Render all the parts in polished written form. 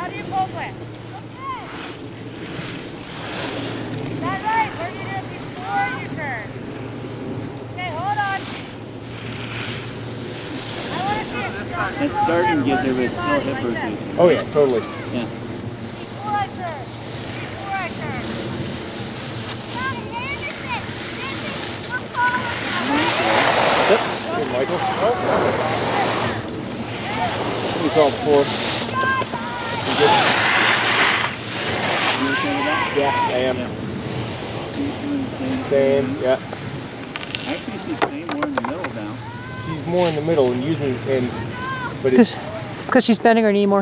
How do you pull it? Is that right? Where do you do it before you turn? Okay, hold on. I want to see it. It's starting to get there, but it's still hip rotation. Oh yeah, totally. Yeah. Before I turn. Before I turn. Anderson, we're following you. Yep. Good, Michael. Oh. We saw it before. You okay with that? Yeah, I am. Yeah. She's doing the same. Same, yeah. Actually, she's staying more in the middle now. She's more in the middle and using, but It's because she's bending her knee more.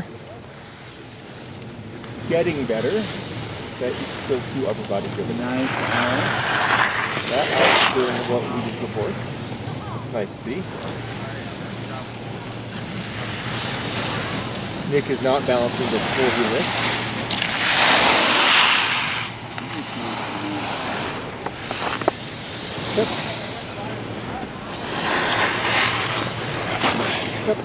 it's getting better. That it's those two upper body driven. Nice. That is doing what we did before. It's nice to see. Nick is not balancing the full unit. Yep. Yep.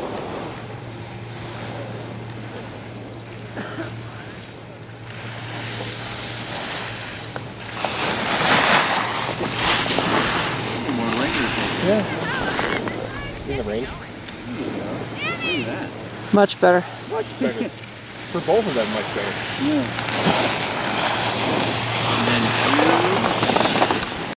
More ringers. Yeah. In the rain. Look at that. Much better. Much better. For both of them, much better. Yeah.